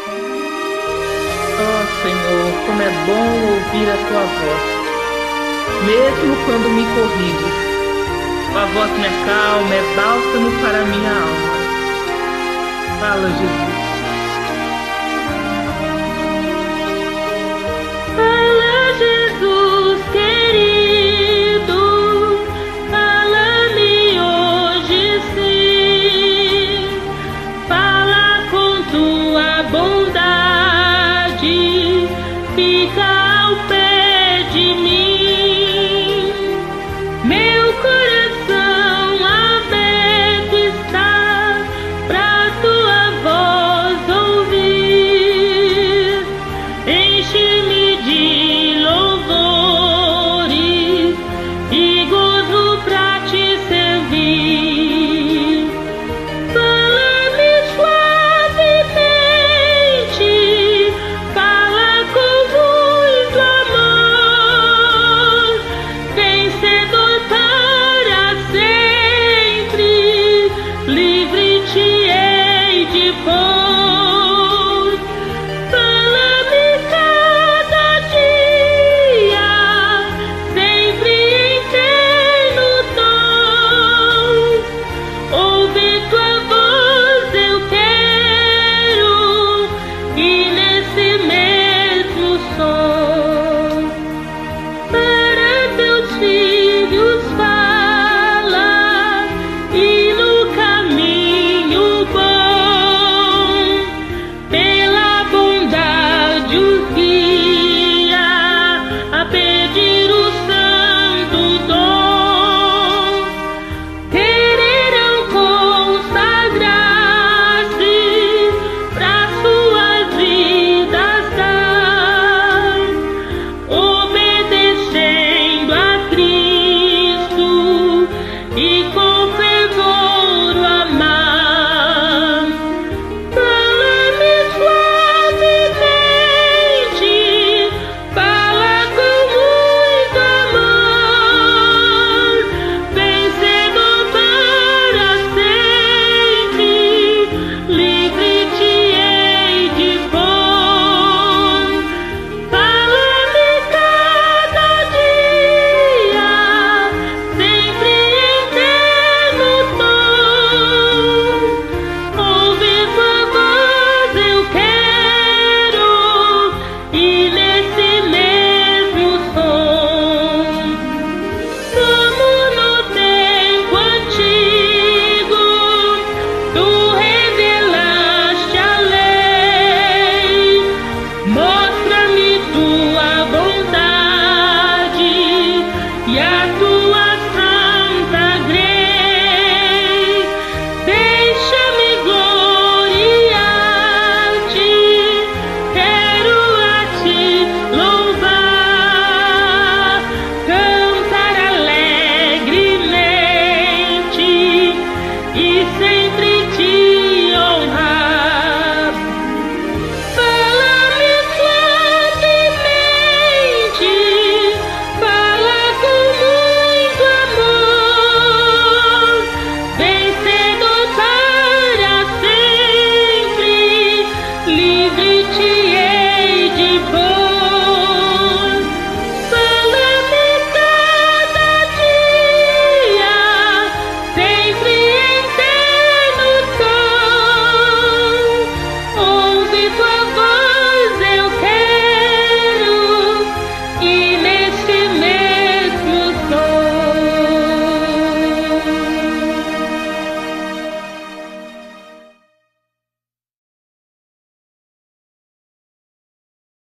Ó Senhor, como é bom ouvir a tua voz, mesmo quando me corriges. Tua voz me acalma, é bálsamo para a minha alma. Fala, Jesus. Fala, Jesus querido, fala-me hoje sim. Fala com tua bondade, fica ao pé de mim. Meu coração aberto está pra tua voz ouvir. Enche-me de louvores e gozo pra te servir. Fala-me suavemente, fala com muito amor, vencedor para sempre, livre te hei de pôr.